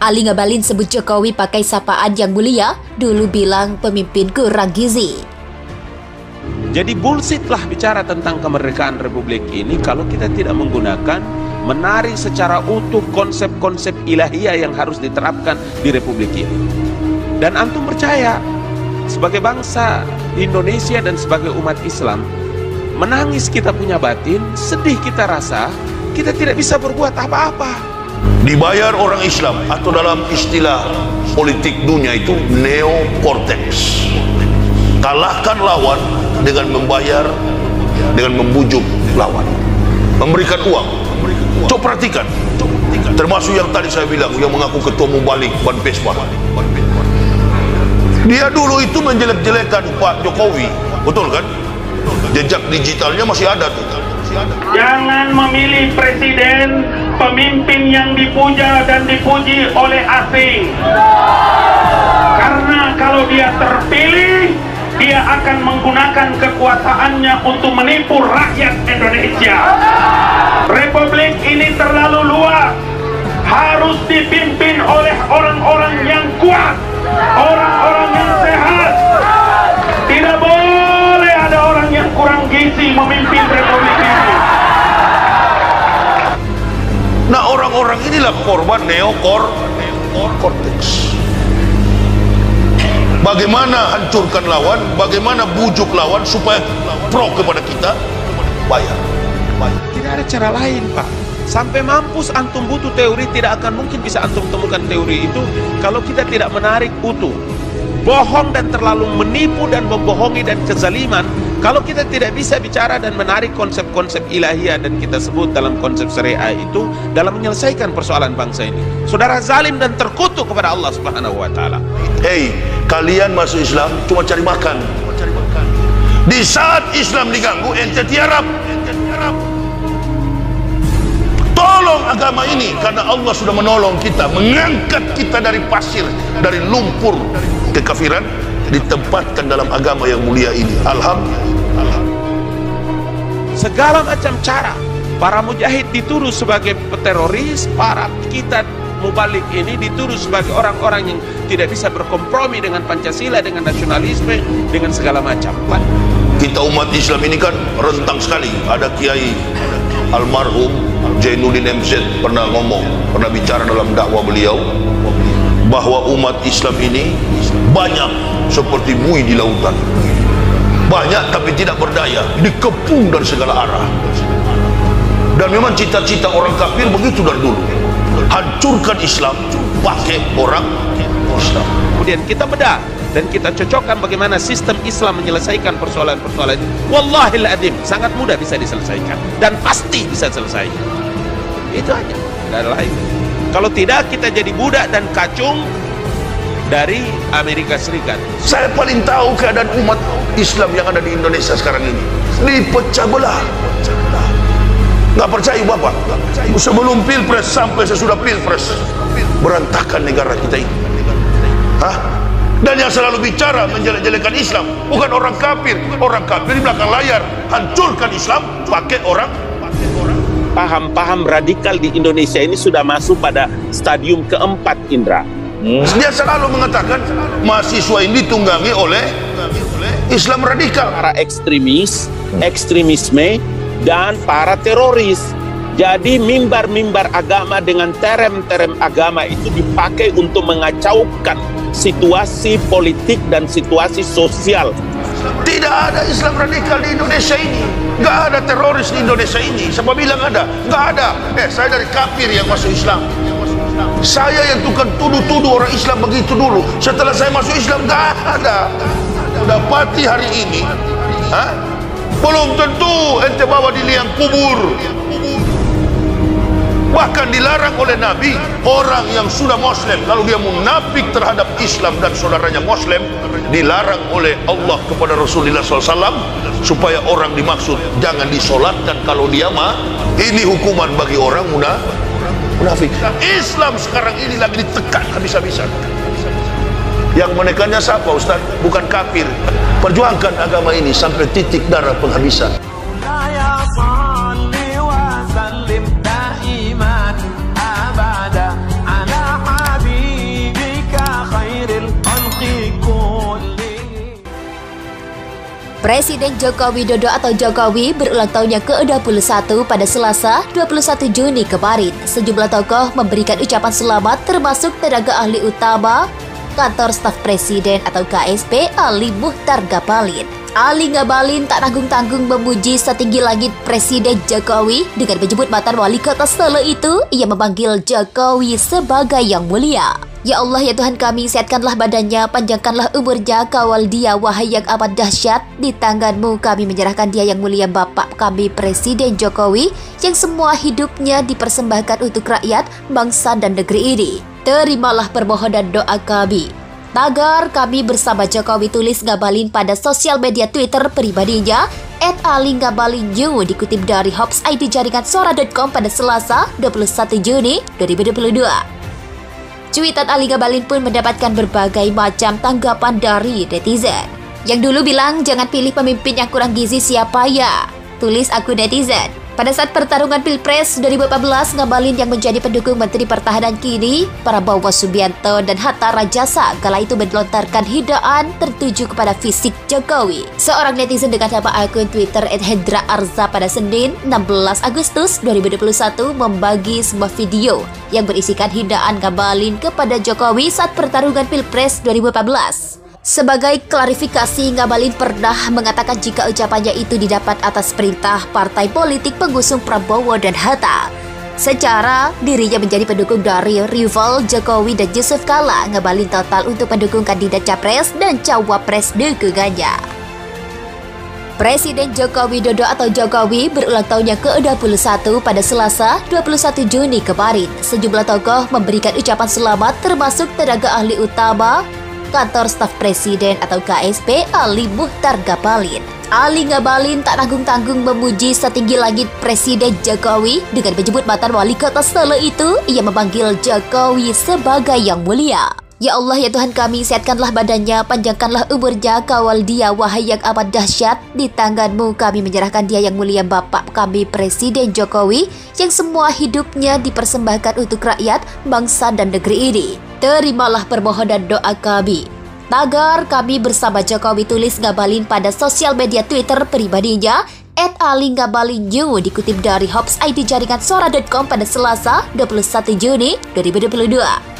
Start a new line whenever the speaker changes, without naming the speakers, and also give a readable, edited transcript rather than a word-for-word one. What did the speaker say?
Ali ngabalin sebut Jokowi pakai sapaan yang mulia, dulu bilang pemimpin kurang gizi.
Jadi bullshit lah bicara tentang kemerdekaan Republik ini kalau kita tidak menggunakan, menarik secara utuh konsep-konsep ilahiyah yang harus diterapkan di Republik ini. Dan antum percaya, sebagai bangsa Indonesia dan sebagai umat Islam, menangis kita punya batin, sedih kita rasa, kita tidak bisa berbuat apa-apa.
Dibayar orang Islam, atau dalam istilah politik dunia itu neokortex. Kalahkan lawan dengan membayar, dengan membujuk lawan, memberikan uang. Coba perhatikan, termasuk yang tadi saya bilang, yang mengaku ketua mubalik Ban Pespa. Dia dulu itu menjelek-jelekan Pak Jokowi, betul kan? Jejak digitalnya masih ada tuh.
Jangan memilih presiden, pemimpin yang dipuja dan dipuji oleh asing. Karena kalau dia terpilih, dia akan menggunakan kekuasaannya untuk menipu rakyat Indonesia. Republik ini terlalu luas, harus dipimpin oleh orang-orang yang kuat, orang-orang yang sehat. Tidak boleh ada orang yang kurang gizi memimpin Republik ini.
Nah, orang-orang inilah korban neokortex. Bagaimana hancurkan lawan, bagaimana bujuk lawan supaya pro kepada kita, bayar.
Tidak ada cara lain, Pak. Sampai mampus antum butuh teori, tidak akan mungkin bisa antum temukan teori itu kalau kita tidak menarik utuh. Bohong dan terlalu menipu dan membohongi dan kezaliman, kalau kita tidak bisa bicara dan menarik konsep-konsep ilahiyah dan kita sebut dalam konsep syariah itu dalam menyelesaikan persoalan bangsa ini, saudara zalim dan terkutuk kepada Allah Subhanahu wa taala.
Hey, kalian masuk Islam cuma cari makan. Di saat Islam diganggu, ente tiarap. Tolong agama ini, karena Allah sudah menolong kita, mengangkat kita dari pasir, dari lumpur kekafiran, ditempatkan dalam agama yang mulia ini. Alhamdulillah.
Segala macam cara para mujahid dituduh sebagai teroris, para kita mubalik ini dituduh sebagai orang-orang yang tidak bisa berkompromi dengan Pancasila, dengan nasionalisme, dengan segala macam.
Kita umat Islam ini kan rentang sekali. Ada Kiai almarhum Jainuddin MZ pernah ngomong, pernah bicara dalam dakwah beliau, bahwa umat Islam ini banyak seperti buih di lautan, banyak tapi tidak berdaya, dikepung dari segala arah. Dan memang cita-cita orang kafir begitu dari dulu, hancurkan Islam pakai orang Islam.
Kemudian kita bedah dan kita cocokkan bagaimana sistem Islam menyelesaikan persoalan-persoalan ini. Wallahil adzim, sangat mudah bisa diselesaikan dan pasti bisa selesai. Itu aja, tidak ada lain. Kalau tidak, kita jadi budak dan kacung dari Amerika Serikat.
Saya paling tahu keadaan umat Islam yang ada di Indonesia sekarang ini. Dipecah belah. Nggak percaya Bapak? Sebelum Pilpres sampai sesudah Pilpres, berantakan negara kita ini. Hah? Dan yang selalu bicara menjelek-jelekan Islam bukan orang kafir. Orang kafir di belakang layar. Hancurkan Islam pakai orang.
Paham-paham radikal di Indonesia ini sudah masuk pada stadium keempat, Indra.
Dia selalu mengatakan mahasiswa ini ditunggangi oleh Islam radikal,
para ekstremis, ekstremisme, dan para teroris. Jadi mimbar-mimbar agama dengan terem-terem agama itu dipakai untuk mengacaukan situasi politik dan situasi sosial.
Tidak ada Islam radikal di Indonesia ini. Nggak ada teroris di Indonesia ini. Siapa bilang ada? Nggak ada. Saya dari kafir yang masuk Islam. Saya yang tukang tuduh-tuduh orang Islam begitu dulu. Setelah saya masuk Islam, nggak ada. Dapati hari ini, belum tentu ente bawa di liang kubur. Bahkan dilarang oleh Nabi, orang yang sudah Muslim, kalau dia munafik terhadap Islam dan saudaranya Muslim, dilarang oleh Allah kepada Rasulullah SAW supaya orang dimaksud jangan disolatkan kalau dia mah. Ini hukuman bagi orang munafik. Islam sekarang ini lagi ditekan habis-habisan. Yang menekannya siapa, Ustaz? Bukan kafir. Perjuangkan agama ini sampai titik darah penghabisan.
Presiden Joko Widodo atau Jokowi berulang tahun yang ke-21 pada Selasa 21 Juni kemarin. Sejumlah tokoh memberikan ucapan selamat termasuk tenaga ahli utama Kantor Staf Presiden atau KSP Ali Muchtar Ngabalin. Ali Ngabalin tak tanggung-tanggung memuji setinggi langit Presiden Jokowi dengan menyebut mantan wali kota Solo itu. Ia memanggil Jokowi sebagai yang mulia. Ya Allah, ya Tuhan kami, sehatkanlah badannya, panjangkanlah umurnya, kawal dia, wahai yang amat dahsyat. Di tanganmu kami menyerahkan dia yang mulia Bapak kami Presiden Jokowi, yang semua hidupnya dipersembahkan untuk rakyat, bangsa dan negeri ini. Terimalah permohonan doa kami. Tagar kami bersama Jokowi, tulis Ngabalin pada sosial media Twitter pribadinya @ali_ngabalin_you, dikutip dari Hops ID jaringan Sora.com pada Selasa 21 Juni 2022. Cuitan Ali Ngabalin pun mendapatkan berbagai macam tanggapan dari netizen. Yang dulu bilang jangan pilih pemimpin yang kurang gizi siapa ya, tulis akun netizen. Pada saat pertarungan Pilpres 2014, Ngabalin yang menjadi pendukung Menteri Pertahanan kini Prabowo Subianto dan Hatta Rajasa kala itu melontarkan hidaan tertuju kepada fisik Jokowi. Seorang netizen dengan nama akun Twitter @hendra_arza pada Senin 16 Agustus 2021 membagi sebuah video yang berisikan hidaan Ngabalin kepada Jokowi saat pertarungan Pilpres 2014. Sebagai klarifikasi, Ngabalin pernah mengatakan jika ucapannya itu didapat atas perintah partai politik pengusung Prabowo dan Hatta. Secara dirinya menjadi pendukung dari rival Jokowi dan Yusuf Kala, Ngabalin total untuk mendukung kandidat capres dan cawapres dukungannya. Presiden Joko Widodo atau Jokowi berulang tahun yang ke-21 pada Selasa 21 Juni kemarin. Sejumlah tokoh memberikan ucapan selamat termasuk tenaga ahli utama Kantor Staf Presiden atau KSP Ali Muchtar Ngabalin. Ali Ngabalin tak tanggung-tanggung memuji setinggi langit Presiden Jokowi dengan menyebut mantan wali kota Solo itu. Ia memanggil Jokowi sebagai yang mulia. Ya Allah, ya Tuhan kami, sehatkanlah badannya, panjangkanlah umurnya, kawal dia, wahai yang amat dahsyat. Di tanganmu kami menyerahkan dia yang mulia Bapak kami Presiden Jokowi, yang semua hidupnya dipersembahkan untuk rakyat, bangsa dan negeri ini. Terimalah permohonan doa kami. Tagar kami bersama Jokowi, tulis Ngabalin pada sosial media Twitter pribadinya @ali_ngabalin_you, dikutip dari Hops ID jaringan Sora.com pada Selasa 21 Juni 2022.